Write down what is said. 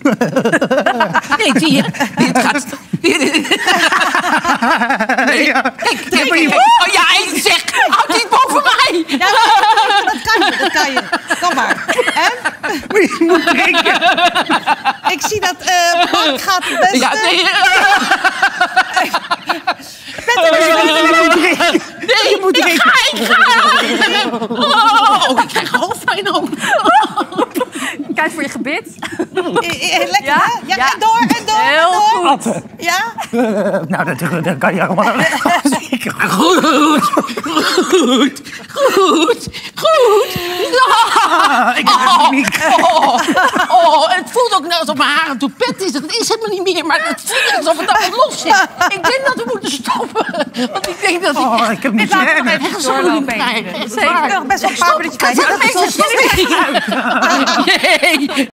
Nee, zie je? Dit gaat... Nee. Kijk. Oh ja, zeg, houd niet boven mij. Ja, dat kan je. Kom maar. En? Je moet drinken. Ik zie dat Mark gaat het beste. Ja, nee. Nee, je moet drinken. Ik ga. Oh, ik krijg hoofdpijn ook. Kijk voor je gebit. Lekker, Ja? hè? Ja, Ja. en door. Heel goed. Atten. Ja? Nou, dat kan je allemaal. Goed. Ik heb niet. Het voelt ook net alsof mijn haar een toepet is. Dat is helemaal niet meer, maar het voelt alsof het allemaal los zit. Ik denk dat we moeten stoppen. Want ik denk dat Ik heb niet Laten we nog zin. even doorlopen. krijg. Zeker. Nog best wel een paar minuutjes bij. Nee.